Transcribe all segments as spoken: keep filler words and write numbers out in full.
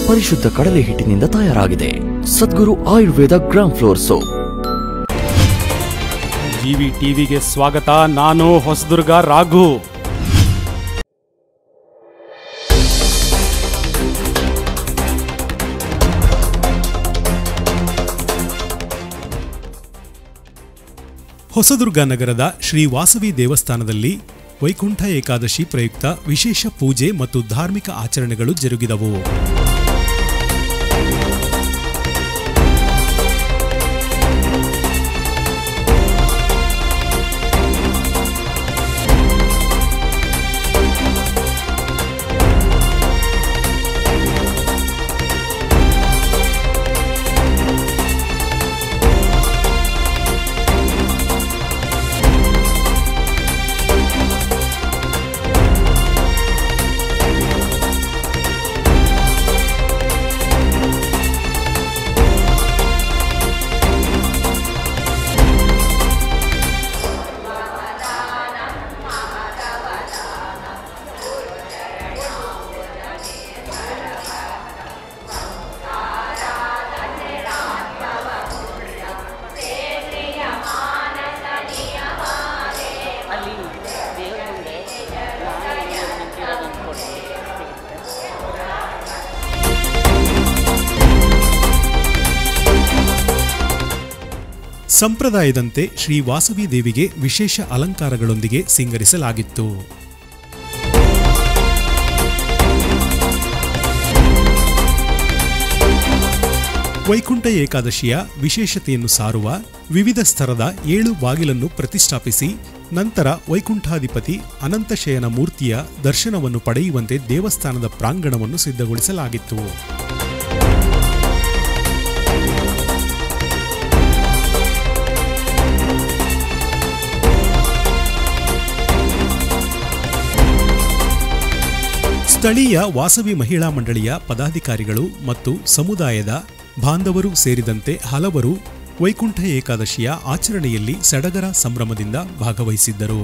ಪರಿಶುದ್ಧ ಕಡಲೆ ಹಿಟ್ಟಿನಿಂದ ತಯಾರಾಗಿದೆ. Sadguru Ayurveda gram flour soap. GV ಟಿವಿಗೆ ಸ್ವಾಗತ. ನಾನು ಹೊಸದುರ್ಗ ರಾಘು. ಹೊಸದುರ್ಗ ನಗರದ ಶ್ರೀ ವಾಸವಿ ದೇವಸ್ಥಾನದಲ್ಲಿ ವೈಕುಂಠ ಏಕಾದಶಿ ಪ್ರಯುಕ್ತ ವಿಶೇಷ ಪೂಜೆ ಮತ್ತು ಧಾರ್ಮಿಕ ಆಚರಣೆಗಳು ಜರುಗಿದವು. ಸಂಪ್ರದಾಯದಂತೆ ಶ್ರೀ ವಾಸವಿ ದೇವಿಗೆ ವಿಶೇಷ ಅಲಂಕಾರಗಳೊಂದಿಗೆ ಸಿಂಗರಿಸಲಾಗಿತ್ತು. ವೈಕುಂಠ ಏಕಾದಶಿಯ ವಿಶೇಷತೆಯನ್ನು ಸಾರುವ ವಿವಿಧ ಸ್ತರದ ಏಳು ಬಾಗಿಲನ್ನು ಪ್ರತಿಷ್ಠಾಪಿಸಿ ನಂತರ ವೈಕುಂಠಾಧಿಪತಿ ಅನಂತಶಯನ ಮೂರ್ತಿಯ ದರ್ಶನವನ್ನು ಪಡೆಯುವಂತೆ ದೇವಸ್ಥಾನದ ಪ್ರಾಂಗಣವನ್ನು ಸಿದ್ಧಗೊಳಿಸಲಾಗಿತ್ತು. ಸ್ಥಳೀಯ ವಾಸವಿ ಮಹಿಳಾ ಮಂಡಳಿಯ ಪದಾಧಿಕಾರಿಗಳು ಮತ್ತು ಸಮುದಾಯದ ಬಾಂಧವರು ಸೇರಿದಂತೆ ಹಲವರು ವೈಕುಂಠ ಏಕಾದಶಿಯ ಆಚರಣೆಯಲ್ಲಿ ಸಡಗರ ಸಂಭ್ರಮದಿಂದ ಭಾಗವಹಿಸಿದ್ದರು.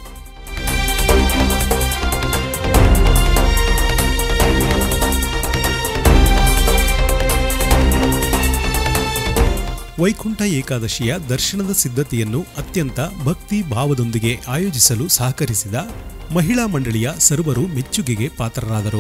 ವೈಕುಂಠ ಏಕಾದಶಿಯ ದರ್ಶನದ ಸಿದ್ಧತೆಯನ್ನು ಅತ್ಯಂತ ಭಕ್ತಿ ಭಾವದೊಂದಿಗೆ ಆಯೋಜಿಸಲು ಸಹಕರಿಸಿದ ಮಹಿಳಾ ಮಂಡಳಿಯ ಸರ್ವರು ಮೆಚ್ಚುಗೆಗೆ ಪಾತ್ರರಾದರು.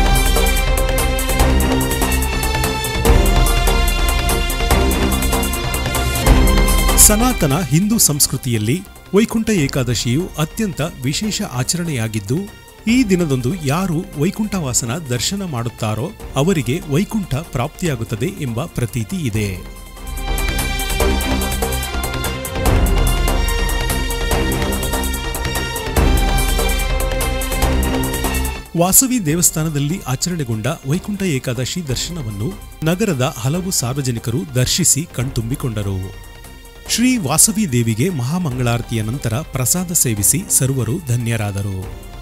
ಸನಾತನ ಹಿಂದೂ ಸಂಸ್ಕೃತಿಯಲ್ಲಿ ವೈಕುಂಠ ಏಕಾದಶಿಯು ಅತ್ಯಂತ ವಿಶೇಷ ಆಚರಣೆಯಾಗಿದ್ದು, ಈ ದಿನದಂದು ಯಾರು ವೈಕುಂಠವಾಸನ ದರ್ಶನ ಮಾಡುತ್ತಾರೋ ಅವರಿಗೆ ವೈಕುಂಠ ಪ್ರಾಪ್ತಿಯಾಗುತ್ತದೆ ಎಂಬ ಪ್ರತೀತಿ ಇದೆ. ವಾಸವಿ ದೇವಸ್ಥಾನದಲ್ಲಿ ಆಚರಣೆಗೊಂಡ ವೈಕುಂಠ ಏಕಾದಶಿ ದರ್ಶನವನ್ನು ನಗರದ ಹಲವು ಸಾರ್ವಜನಿಕರು ದರ್ಶಿಸಿ ಕಣ್ತುಂಬಿಕೊಂಡರು. ಶ್ರೀ ವಾಸವಿ ದೇವಿಗೆ ಮಹಾಮಂಗಳಾರತಿಯ ನಂತರ ಪ್ರಸಾದ ಸೇವಿಸಿ ಸರ್ವರು ಧನ್ಯರಾದರು.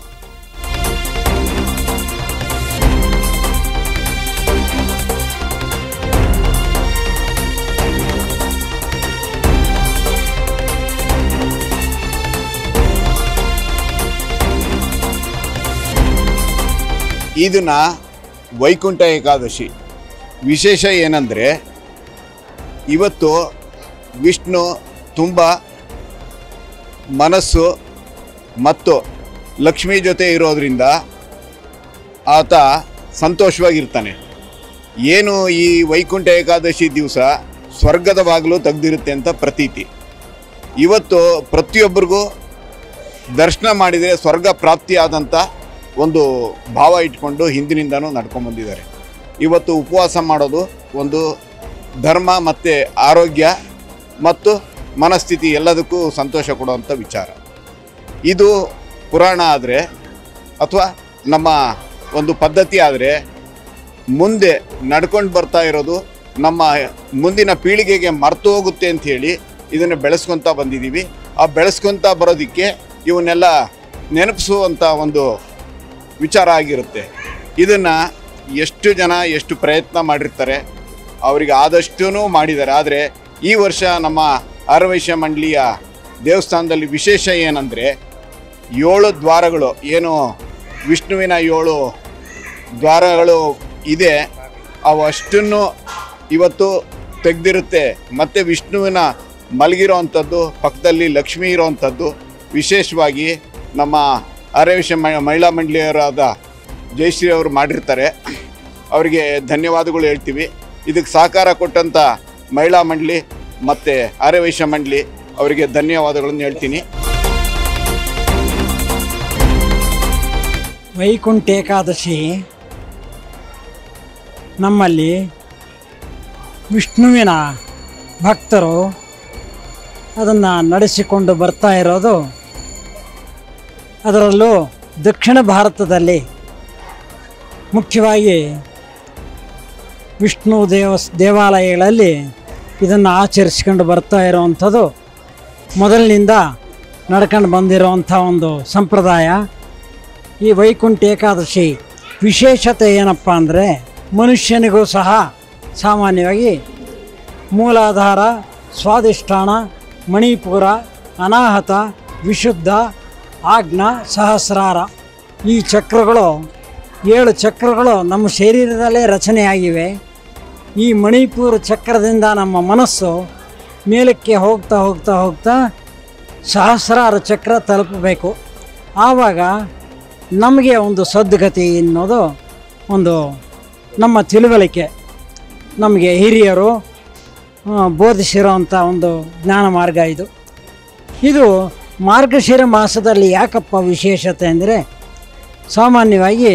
ಈ ದಿನ ವೈಕುಂಠ ಏಕಾದಶಿ ವಿಶೇಷ ಏನಂದರೆ, ಇವತ್ತು ವಿಷ್ಣು ತುಂಬ ಮನಸ್ಸು ಮತ್ತು ಲಕ್ಷ್ಮಿ ಜೊತೆ ಇರೋದರಿಂದ ಆತ ಸಂತೋಷವಾಗಿರ್ತಾನೆ. ಏನು ಈ ವೈಕುಂಠ ಏಕಾದಶಿ ದಿವಸ ಸ್ವರ್ಗದ ಬಾಗಿಲು ತೆಗೆದಿರುತ್ತೆ ಅಂತ ಪ್ರತೀತಿ. ಇವತ್ತು ಪ್ರತಿಯೊಬ್ಬರಿಗೂ ದರ್ಶನ ಮಾಡಿದರೆ ಸ್ವರ್ಗ ಪ್ರಾಪ್ತಿಯಾದಂಥ ಒಂದು ಭಾವ ಇಟ್ಕೊಂಡು ಹಿಂದಿನಿಂದನೂ ನಡ್ಕೊಂಡ್ಬಂದಿದ್ದಾರೆ. ಇವತ್ತು ಉಪವಾಸ ಮಾಡೋದು ಒಂದು ಧರ್ಮ ಮತ್ತು ಆರೋಗ್ಯ ಮತ್ತು ಮನಸ್ಥಿತಿ ಎಲ್ಲದಕ್ಕೂ ಸಂತೋಷ ಕೊಡುವಂಥ ವಿಚಾರ. ಇದು ಪುರಾಣ ಆದರೆ ಅಥವಾ ನಮ್ಮ ಒಂದು ಪದ್ಧತಿ ಆದರೆ, ಮುಂದೆ ನಡ್ಕೊಂಡು ಬರ್ತಾ ಇರೋದು ನಮ್ಮ ಮುಂದಿನ ಪೀಳಿಗೆಗೆ ಮರೆತು ಹೋಗುತ್ತೆ ಅಂಥೇಳಿ ಇದನ್ನು ಬೆಳೆಸ್ಕೊತಾ ಬಂದಿದ್ದೀವಿ. ಆ ಬೆಳೆಸ್ಕೊತಾ ಬರೋದಕ್ಕೆ ಇವನ್ನೆಲ್ಲ ನೆನಪಿಸುವಂಥ ಒಂದು ವಿಚಾರ ಆಗಿರುತ್ತೆ. ಇದನ್ನು ಎಷ್ಟು ಜನ ಎಷ್ಟು ಪ್ರಯತ್ನ ಮಾಡಿರ್ತಾರೆ, ಅವರಿಗೆ ಆದಷ್ಟೂ ಮಾಡಿದ್ದಾರೆ. ಆದರೆ ಈ ವರ್ಷ ನಮ್ಮ ಆರ್ಯವೈಶ್ಯ ಮಂಡಳಿಯ ದೇವಸ್ಥಾನದಲ್ಲಿ ವಿಶೇಷ ಏನಂದರೆ, ಏಳು ದ್ವಾರಗಳು ಏನು ವಿಷ್ಣುವಿನ ಏಳು ದ್ವಾರಗಳು ಇದೆ, ಅವು ಅಷ್ಟನ್ನು ಇವತ್ತು ತೆಗೆದಿರುತ್ತೆ. ಮತ್ತು ವಿಷ್ಣುವಿನ ಮಲಗಿರೋ ಅಂಥದ್ದು, ಪಕ್ಕದಲ್ಲಿ ಲಕ್ಷ್ಮಿ ಇರೋವಂಥದ್ದು, ವಿಶೇಷವಾಗಿ ನಮ್ಮ ಆರ್ಯವೈಶ್ಯ ಮಹಿಳಾ ಮಂಡಳಿಯವರಾದ ಜಯಶ್ರೀ ಅವರು ಮಾಡಿರ್ತಾರೆ. ಅವರಿಗೆ ಧನ್ಯವಾದಗಳು ಹೇಳ್ತೀವಿ. ಇದಕ್ಕೆ ಸಹಕಾರ ಕೊಟ್ಟಂಥ ಮಹಿಳಾ ಮಂಡಳಿ ಮತ್ತು ಆರ್ಯವೈಶ್ಯ ಮಂಡಳಿ ಅವರಿಗೆ ಧನ್ಯವಾದಗಳನ್ನು ಹೇಳ್ತೀನಿ. ವೈಕುಂಠ ಏಕಾದಶಿ ನಮ್ಮಲ್ಲಿ ವಿಷ್ಣುವಿನ ಭಕ್ತರು ಅದನ್ನು ನಡೆಸಿಕೊಂಡು ಬರ್ತಾ ಇರೋದು. ಅದರಲ್ಲೂ ದಕ್ಷಿಣ ಭಾರತದಲ್ಲಿ ಮುಖ್ಯವಾಗಿ ವಿಷ್ಣು ದೇವಸ್ ದೇವಾಲಯಗಳಲ್ಲಿ ಇದನ್ನು ಆಚರಿಸ್ಕೊಂಡು ಬರ್ತಾ ಇರೋವಂಥದ್ದು ಮೊದಲಿನಿಂದ ನಡ್ಕೊಂಡು ಬಂದಿರೋವಂಥ ಒಂದು ಸಂಪ್ರದಾಯ. ಈ ವೈಕುಂಠ ಏಕಾದಶಿ ವಿಶೇಷತೆ ಏನಪ್ಪ ಅಂದರೆ, ಮನುಷ್ಯನಿಗೂ ಸಹ ಸಾಮಾನ್ಯವಾಗಿ ಮೂಲಾಧಾರ, ಸ್ವಾಧಿಷ್ಠಾನ, ಮಣಿಪುರ, ಅನಾಹತ, ವಿಶುದ್ಧ, ಆಜ್ಞಾ, ಸಹಸ್ರಾರ ಈ ಚಕ್ರಗಳು, ಏಳು ಚಕ್ರಗಳು ನಮ್ಮ ಶರೀರದಲ್ಲೇ ರಚನೆಯಾಗಿವೆ. ಈ ಮಣಿಪುರ ಚಕ್ರದಿಂದ ನಮ್ಮ ಮನಸ್ಸು ಮೇಲಕ್ಕೆ ಹೋಗ್ತಾ ಹೋಗ್ತಾ ಹೋಗ್ತಾ ಸಹಸ್ರಾರ ಚಕ್ರ ತಲುಪಬೇಕು. ಆವಾಗ ನಮಗೆ ಒಂದು ಸದ್ಗತಿ ಅನ್ನೋದು ಒಂದು ನಮ್ಮ ತಿಳುವಳಿಕೆ, ನಮಗೆ ಹಿರಿಯರು ಬೋಧಿಸಿರೋವಂಥ ಒಂದು ಜ್ಞಾನ ಮಾರ್ಗ ಇದು. ಇದು ಮಾರ್ಗಶಿರ ಮಾಸದಲ್ಲಿ ಯಾಕಪ್ಪ ವಿಶೇಷತೆ ಅಂದರೆ, ಸಾಮಾನ್ಯವಾಗಿ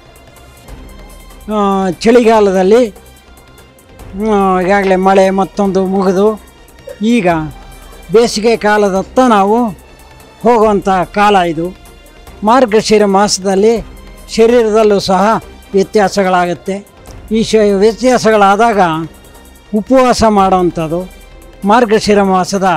ಚಳಿಗಾಲದಲ್ಲಿ ಈಗಾಗಲೇ ಮಳೆ ಮತ್ತೊಂದು ಮುಗಿದು ಈಗ ಬೇಸಿಗೆ ಕಾಲದತ್ತ ನಾವು ಹೋಗುವಂಥ ಕಾಲ ಇದು. ಮಾರ್ಗಶಿರ ಮಾಸದಲ್ಲಿ ಶರೀರದಲ್ಲೂ ಸಹ ವ್ಯತ್ಯಾಸಗಳಾಗುತ್ತೆ. ಈ ಶ ವ್ಯತ್ಯಾಸಗಳಾದಾಗ ಉಪವಾಸ ಮಾಡುವಂಥದ್ದು, ಮಾರ್ಗಶಿರ ಮಾಸದ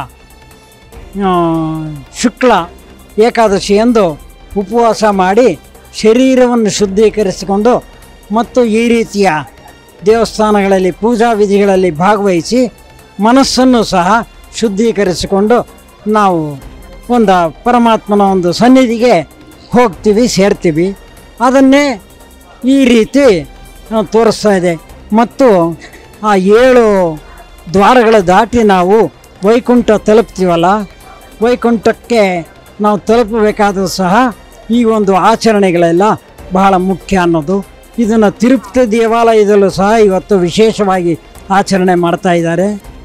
ಶುಕ್ಲ ಏಕಾದಶಿಯಂದು ಉಪವಾಸ ಮಾಡಿ ಶರೀರವನ್ನು ಶುದ್ಧೀಕರಿಸಿಕೊಂಡು ಮತ್ತು ಈ ರೀತಿಯ ದೇವಸ್ಥಾನಗಳಲ್ಲಿ ಪೂಜಾ ವಿಧಿಗಳಲ್ಲಿ ಭಾಗವಹಿಸಿ ಮನಸ್ಸನ್ನು ಸಹ ಶುದ್ಧೀಕರಿಸಿಕೊಂಡು ನಾವು ಒಂದು ಪರಮಾತ್ಮನ ಒಂದು ಸನ್ನಿಧಿಗೆ ಹೋಗ್ತೀವಿ, ಸೇರ್ತೀವಿ. ಅದನ್ನೇ ಈ ರೀತಿ ತೋರಿಸ್ತಾ ಇದೆ. ಮತ್ತು ಆ ಏಳು ದ್ವಾರಗಳ ದಾಟಿ ನಾವು ವೈಕುಂಠ ತಲುಪ್ತೀವಲ್ಲ, ವೈಕುಂಠಕ್ಕೆ ನಾವು ತಲುಪಬೇಕಾದರೂ ಸಹ ಈ ಒಂದು ಆಚರಣೆಗಳೆಲ್ಲ ಬಹಳ ಮುಖ್ಯ ಅನ್ನೋದು. ಇದನ್ನು ತಿರುಪತಿ ದೇವಾಲಯದಲ್ಲೂ ಸಹ ಇವತ್ತು ವಿಶೇಷವಾಗಿ ಆಚರಣೆ ಮಾಡ್ತಾ ಇದ್ದಾರೆ.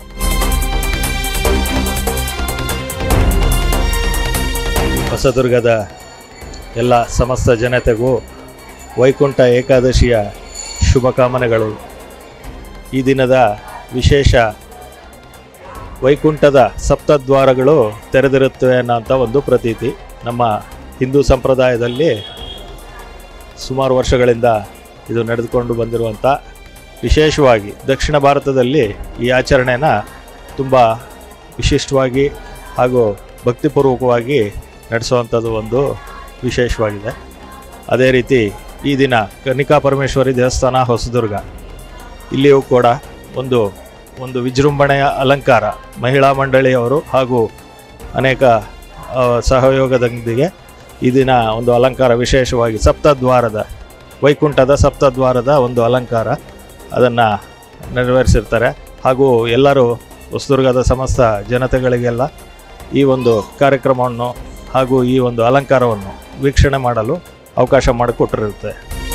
ಹೊಸದುರ್ಗದ ಎಲ್ಲ ಸಮಸ್ತ ಜನತೆಗೂ ವೈಕುಂಠ ಏಕಾದಶಿಯ ಶುಭಕಾಮನೆಗಳು. ಈ ದಿನದ ವಿಶೇಷ ವೈಕುಂಠದ ಸಪ್ತದ್ವಾರಗಳು ತೆರೆದಿರುತ್ತವೆ ಅನ್ನೋಂಥ ಒಂದು ಪ್ರತೀತಿ ನಮ್ಮ ಹಿಂದೂ ಸಂಪ್ರದಾಯದಲ್ಲಿ ಸುಮಾರು ವರ್ಷಗಳಿಂದ ಇದು ನಡೆದುಕೊಂಡು ಬಂದಿರುವಂಥ, ವಿಶೇಷವಾಗಿ ದಕ್ಷಿಣ ಭಾರತದಲ್ಲಿ ಈ ಆಚರಣೆನ ತುಂಬ ವಿಶಿಷ್ಟವಾಗಿ ಹಾಗೂ ಭಕ್ತಿಪೂರ್ವಕವಾಗಿ ನಡೆಸುವಂಥದ್ದು ಒಂದು ವಿಶೇಷವಾಗಿದೆ. ಅದೇ ರೀತಿ ಈ ದಿನ ಕನ್ನಿಕಾ ಪರಮೇಶ್ವರಿ ದೇವಸ್ಥಾನ ಹೊಸದುರ್ಗ, ಇಲ್ಲಿಯೂ ಕೂಡ ಒಂದು ಒಂದು ವಿಜೃಂಭಣೆಯ ಅಲಂಕಾರ ಮಹಿಳಾ ಮಂಡಳಿಯವರು ಹಾಗೂ ಅನೇಕ ಸಹಯೋಗದೊಂದಿಗೆ ಈ ದಿನ ಒಂದು ಅಲಂಕಾರ ವಿಶೇಷವಾಗಿ ಸಪ್ತದ್ವಾರದ ವೈಕುಂಠದ ಸಪ್ತದ್ವಾರದ ಒಂದು ಅಲಂಕಾರ ಅದನ್ನು ನೆರವೇರಿಸಿರ್ತಾರೆ. ಹಾಗೂ ಎಲ್ಲರೂ ಹೊಸದುರ್ಗದ ಸಮಸ್ತ ಜನತೆಗಳಿಗೆಲ್ಲ ಈ ಒಂದು ಕಾರ್ಯಕ್ರಮವನ್ನು ಹಾಗೂ ಈ ಒಂದು ಅಲಂಕಾರವನ್ನು ವೀಕ್ಷಣೆ ಮಾಡಲು ಅವಕಾಶ ಮಾಡಿಕೊಟ್ಟಿರುತ್ತೆ.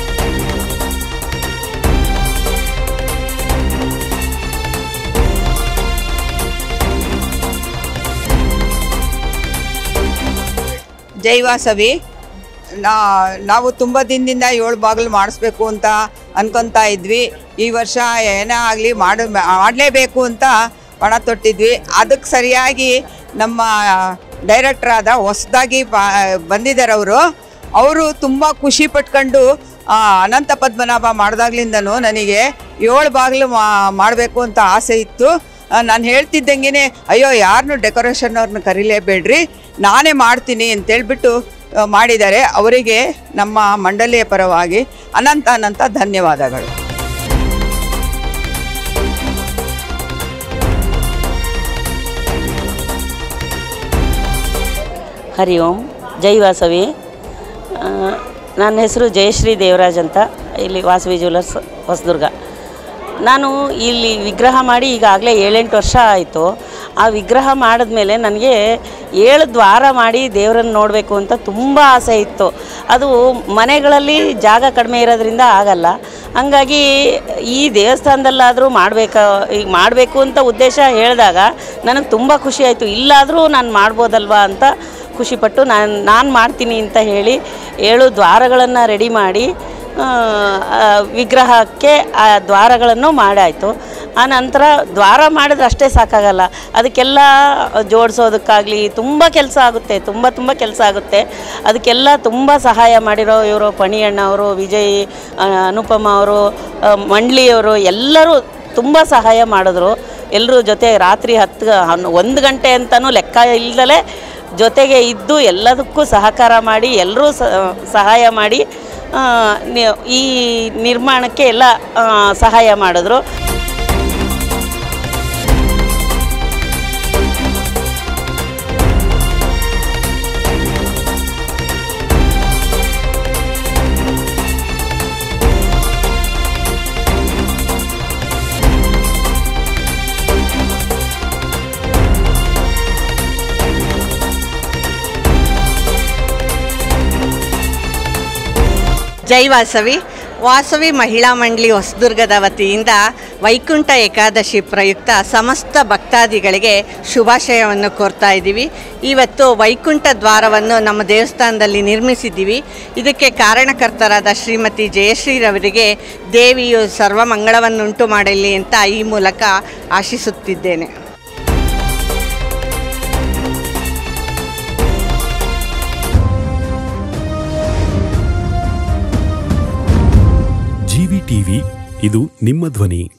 ಜೈ ವಾಸವಿ. ನಾ ನಾವು ತುಂಬ ದಿನದಿಂದ ಏಳು ಬಾಗಿಲು ಮಾಡಿಸ್ಬೇಕು ಅಂತ ಅನ್ಕೊತಾ ಇದ್ವಿ. ಈ ವರ್ಷ ಏನೇ ಆಗಲಿ ಮಾಡ ಮಾಡಲೇಬೇಕು ಅಂತ ಪಣ ತೊಟ್ಟಿದ್ವಿ. ಅದಕ್ಕೆ ಸರಿಯಾಗಿ ನಮ್ಮ ಡೈರೆಕ್ಟ್ರಾದ ಹೊಸದಾಗಿ ಬಂದಿದ್ದಾರೆ ಅವರು ಅವರು ತುಂಬ ಖುಷಿ ಪಟ್ಕೊಂಡು ಅನಂತ ಪದ್ಮನಾಭ ಮಾಡಿದಾಗ್ಲಿಂದನೂ ನನಗೆ ಏಳು ಬಾಗಿಲು ಮಾಡಬೇಕು ಅಂತ ಆಸೆ ಇತ್ತು. ನಾನು ಹೇಳ್ತಿದ್ದಂಗೆ ಅಯ್ಯೋ ಯಾರನ್ನೂ ಡೆಕೋರೇಷನ್ ಅವ್ರನ್ನ ಕರೀಲೇಬೇಡ್ರಿ, ನಾನೇ ಮಾಡ್ತೀನಿ ಅಂತೇಳ್ಬಿಟ್ಟು ಮಾಡಿದ್ದಾರೆ. ಅವರಿಗೆ ನಮ್ಮ ಮಂಡಳಿಯ ಪರವಾಗಿ ಅನಂತ ಅನಂತ ಧನ್ಯವಾದಗಳು. ಹರಿ ಓಂ. ಜೈ ವಾಸವಿ. ನನ್ನ ಹೆಸರು ಜಯಶ್ರೀ ದೇವರಾಜ್ ಅಂತ, ಇಲ್ಲಿ ವಾಸವಿ ಜ್ಯುವೆಲರ್ಸ್ ಹೊಸದುರ್ಗ. ನಾನು ಇಲ್ಲಿ ವಿಗ್ರಹ ಮಾಡಿ ಈಗಾಗಲೇ ಏಳೆಂಟು ವರ್ಷ ಆಯಿತು. ಆ ವಿಗ್ರಹ ಮಾಡಿದ್ಮೇಲೆ ನನಗೆ ಏಳು ದ್ವಾರ ಮಾಡಿ ದೇವರನ್ನು ನೋಡಬೇಕು ಅಂತ ತುಂಬ ಆಸೆ ಇತ್ತು. ಅದು ಮನೆಗಳಲ್ಲಿ ಜಾಗ ಕಡಿಮೆ ಇರೋದ್ರಿಂದ ಆಗಲ್ಲ. ಹಂಗಾಗಿ ಈ ದೇವಸ್ಥಾನದಲ್ಲಾದರೂ ಮಾಡಬೇಕಾ ಈಗ ಮಾಡಬೇಕು ಅಂತ ಉದ್ದೇಶ ಹೇಳಿದಾಗ ನನಗೆ ತುಂಬ ಖುಷಿ ಆಯಿತು. ಇಲ್ಲಾದರೂ ನಾನು ಮಾಡ್ಬೋದಲ್ವಾ ಅಂತ ಖುಷಿಪಟ್ಟು ನಾನು ನಾನು ಮಾಡ್ತೀನಿ ಅಂತ ಹೇಳಿ ಏಳು ದ್ವಾರಗಳನ್ನು ರೆಡಿ ಮಾಡಿ ವಿಗ್ರಹಕ್ಕೆ ಆ ದ್ವಾರಗಳನ್ನು ಮಾಡಾಯಿತು. ಆ ನಂತರ ದ್ವಾರ ಮಾಡಿದ್ರೆ ಅಷ್ಟೇ ಸಾಕಾಗಲ್ಲ, ಅದಕ್ಕೆಲ್ಲ ಜೋಡಿಸೋದಕ್ಕಾಗಲಿ ತುಂಬ ಕೆಲಸ ಆಗುತ್ತೆ, ತುಂಬ ತುಂಬ ಕೆಲಸ ಆಗುತ್ತೆ. ಅದಕ್ಕೆಲ್ಲ ತುಂಬ ಸಹಾಯ ಮಾಡಿರೋ ಇವರು ಪಣಿಯಣ್ಣ ಅವರು, ವಿಜಯ್, ಅನುಪಮ ಅವರು, ಮಂಡ್ಲಿಯವರು ಎಲ್ಲರೂ ತುಂಬ ಸಹಾಯ ಮಾಡಿದ್ರು. ಎಲ್ಲರೂ ಜೊತೆ ರಾತ್ರಿ ಹತ್ತು ಒಂದು ಗಂಟೆ ಅಂತಲೂ ಲೆಕ್ಕ ಇಲ್ಲದಲೇ ಜೊತೆಗೆ ಇದ್ದು ಎಲ್ಲದಕ್ಕೂ ಸಹಕಾರ ಮಾಡಿ ಎಲ್ಲರೂ ಸಹಾಯ ಮಾಡಿ ಈ ನಿರ್ಮಾಣಕ್ಕೆ ಎಲ್ಲ ಸಹಾಯ ಮಾಡಿದ್ರು. ಜೈ ವಾಸವಿ. ವಾಸವಿ ಮಹಿಳಾ ಮಂಡಳಿ ಹೊಸದುರ್ಗದ ವತಿಯಿಂದ ವೈಕುಂಠ ಏಕಾದಶಿ ಪ್ರಯುಕ್ತ ಸಮಸ್ತ ಭಕ್ತಾದಿಗಳಿಗೆ ಶುಭಾಶಯವನ್ನು ಕೋರ್ತಾ ಇದ್ದೀವಿ. ಇವತ್ತು ವೈಕುಂಠ ದ್ವಾರವನ್ನು ನಮ್ಮ ದೇವಸ್ಥಾನದಲ್ಲಿ ನಿರ್ಮಿಸಿದ್ದೀವಿ. ಇದಕ್ಕೆ ಕಾರಣಕರ್ತರಾದ ಶ್ರೀಮತಿ ಜಯಶ್ರೀರವರಿಗೆ ದೇವಿಯು ಸರ್ವಮಂಗಳವನ್ನುಂಟು ಮಾಡಲಿ ಅಂತ ಈ ಮೂಲಕ ಆಶಿಸುತ್ತಿದ್ದೇನೆ. ಜಿವಿ ಟಿವಿ, ಇದು ನಿಮ್ಮ ಧ್ವನಿ.